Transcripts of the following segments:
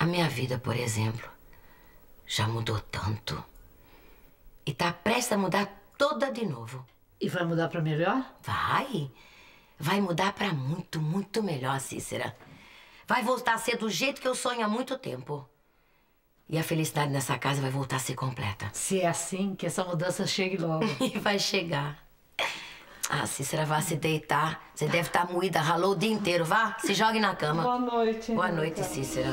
A minha vida, por exemplo, já mudou tanto. E tá prestes a mudar toda de novo. E vai mudar pra melhor? Vai. Vai mudar pra muito, muito melhor, Cícera. Vai voltar a ser do jeito que eu sonho há muito tempo. E a felicidade nessa casa vai voltar a ser completa. Se é assim, que essa mudança chegue logo. E vai chegar. Ah, Cícera, vá se deitar. Você deve estar moída, ralou o dia inteiro. Vá, se jogue na cama. Boa noite. Boa noite, Cícera.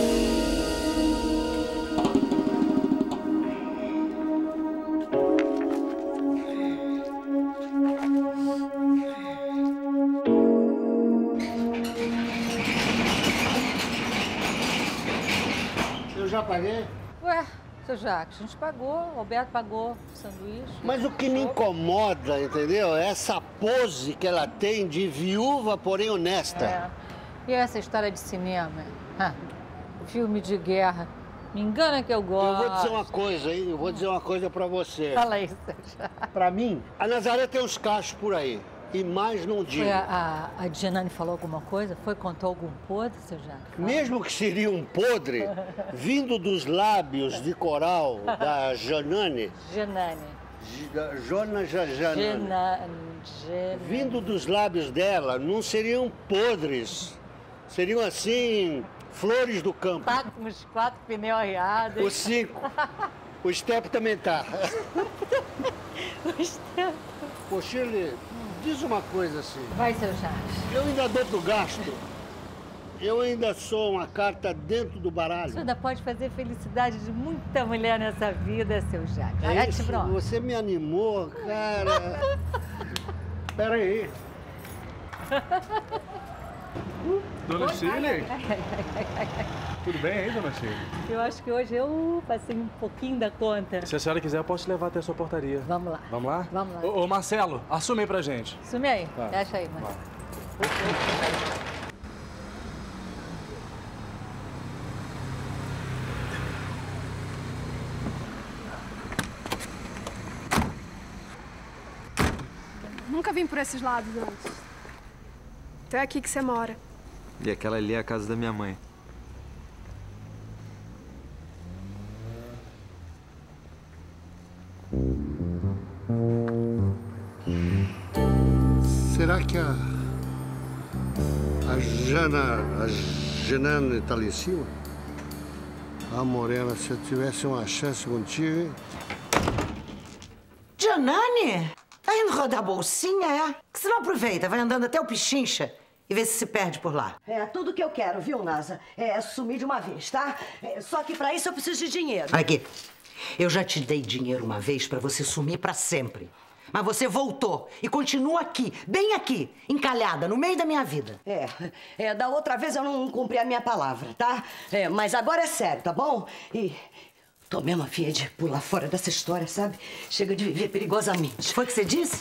Eu já paguei. Ué, seu Jacques, a gente pagou, o Roberto pagou o sanduíche. Mas o que me incomoda, entendeu? É essa pose que ela tem de viúva, porém honesta. É. E essa história de cinema? Filme de guerra. Me engana que eu gosto. Eu vou dizer uma coisa, hein? Eu vou dizer uma coisa pra você. Fala aí, seu Jacques. Pra mim, a Nazaré tem uns cachos por aí. E mais não digo. Foi a Janane falou alguma coisa? Contou algum podre, seu Jacques? Mesmo que seria um podre, vindo dos lábios de coral da Janane. Janane. Vindo dos lábios dela, não seriam podres. Seriam assim, flores do campo. Tá com os 4 pneus arriados. Os 5. O Step também tá. O Step. Ô, Shirley, diz uma coisa assim. Vai, seu Jacques. Eu ainda dou pro gasto. Eu ainda sou uma carta dentro do baralho. Você ainda pode fazer felicidade de muita mulher nessa vida, seu Jacques. É isso, você me animou, cara. Pera aí. Dona Shirley? Tudo bem aí, dona Shirley? Eu acho que hoje eu passei um pouquinho da conta. Se a senhora quiser, eu posso te levar até a sua portaria. Vamos lá. Vamos lá? Vamos lá. Ô, Marcelo, assume aí pra gente. Sume aí. Tá. Deixa aí, mano. Nunca vim por esses lados antes. Então é aqui que você mora. E aquela ali é a casa da minha mãe. Será que a Janane tá ali em cima? Ah, Morena, se eu tivesse uma chance contigo, hein? Janane? Tá indo rodar a bolsinha, é? Que você não aproveita, vai andando até o Pichincha e vê se perde por lá. É tudo que eu quero, viu, Nasa? É sumir de uma vez, tá? Só que pra isso eu preciso de dinheiro. Olha aqui, eu já te dei dinheiro uma vez pra você sumir pra sempre. Mas você voltou e continua aqui, bem aqui, encalhada, no meio da minha vida. Da outra vez eu não cumpri a minha palavra, tá? Mas agora é sério, tá bom? E tô mesmo a fim de pular fora dessa história, sabe? Chega de viver perigosamente. Foi o que você disse?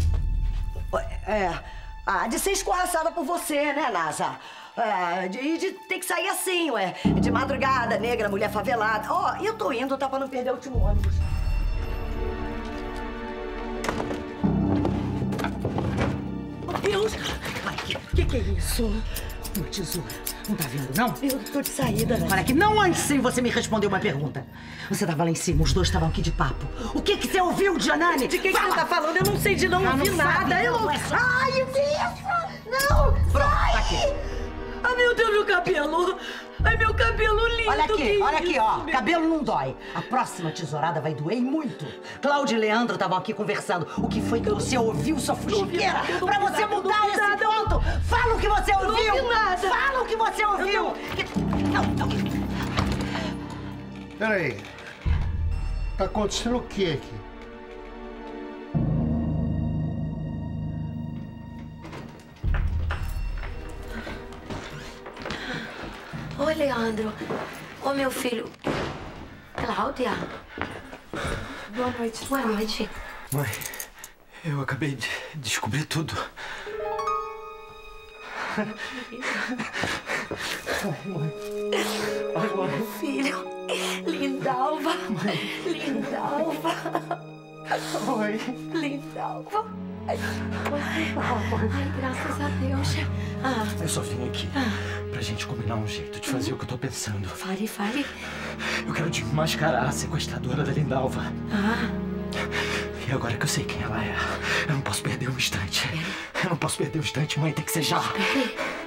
De ser escorraçada por você, né, Nasa? De ter que sair assim, ué. De madrugada, negra, mulher favelada. Eu tô indo, tá? Pra não perder o último ônibus. Deus! Ai, que é isso? Uma tesoura. Não tá vendo, não? Eu tô de saída, né? Olha aqui, não antes sem você me responder uma pergunta. Você tava lá em cima, os dois estavam aqui de papo. O que você ouviu, Janane? De que você tá falando? Eu não sei de não ouvir nada. Sabe, Eu não... Ai, Deus! Não! Pronto, tá aqui. Ai, meu Deus, meu cabelo! Ai, meu cabelo lindo! Olha aqui, ó. Cabelo não dói. A próxima tesourada vai doer e muito. Cláudia e Leandro estavam aqui conversando. O que foi que você ouviu, sua fuxiqueira? Pra você mudar esse ponto! Fala o que você ouviu! Não ouvi nada! Fala o que você ouviu! Não. Peraí. Tá acontecendo o que aqui? Oi, Leandro. Ô, meu filho. Cláudia. Boa noite. Boa noite. Mãe, eu acabei de descobrir tudo. Meu filho. Lindalva. Lindalva. Oi. Lindalva. Ai, graças a Deus. Eu só vim aqui pra gente combinar um jeito de fazer o que eu tô pensando. Fale, fale. Eu quero desmascarar a sequestradora da Lindalva. Ah. E agora que eu sei quem ela é, eu não posso perder um instante. Eu não posso perder um instante, mãe, tem que ser já. Espere.